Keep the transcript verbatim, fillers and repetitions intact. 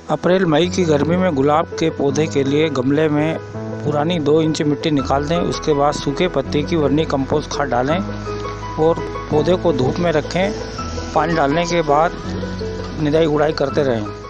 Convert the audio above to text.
अप्रैल मई की गर्मी में गुलाब के पौधे के लिए गमले में पुरानी दो इंच मिट्टी निकाल दें। उसके बाद सूखे पत्ते की वर्मी कंपोस्ट खाद डालें और पौधे को धूप में रखें। पानी डालने के बाद निदाई गुड़ाई करते रहें।